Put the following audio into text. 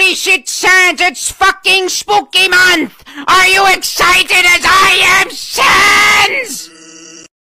Holy shit, Sans, it's fucking spooky month! Are you excited as I am,